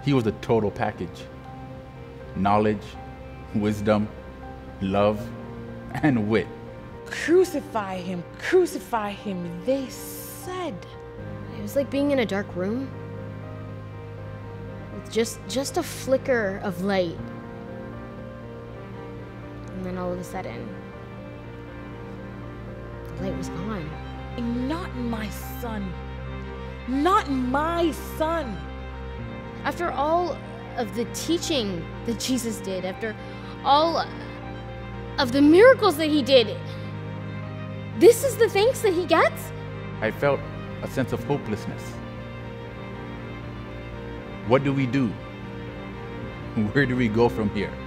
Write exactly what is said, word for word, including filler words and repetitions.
He was the total package. Knowledge, wisdom, love, and wit. Crucify him, crucify him, they said. It was like being in a dark room with just, just a flicker of light. And then all of a sudden, the light was gone. Not my son. Not my son. After all of the teaching that Jesus did, after all of the miracles that he did, this is the thanks that he gets? I felt a sense of hopelessness. What do we do? Where do we go from here?